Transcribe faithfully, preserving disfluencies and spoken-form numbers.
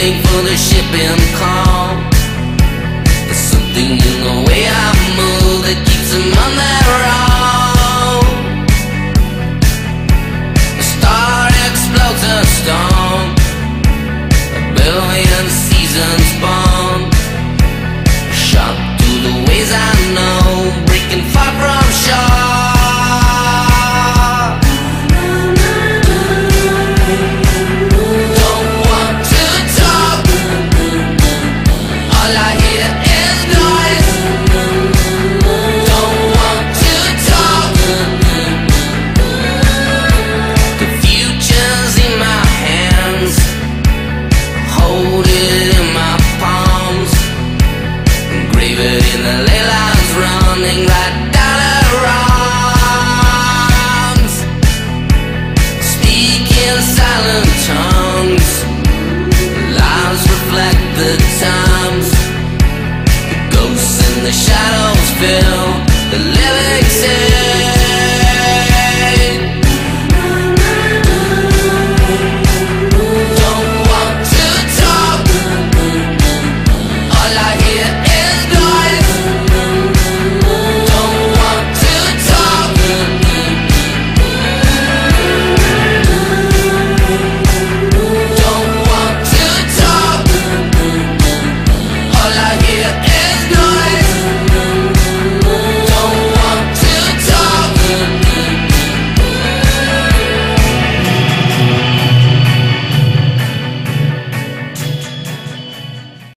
waiting for the shipping call. There's something in the way I move that keeps them on their own. A star explodes a storm, a billion seasons born, shot through the ways I know, breaking far from shore. The times, the ghosts and the shadows fill the living city.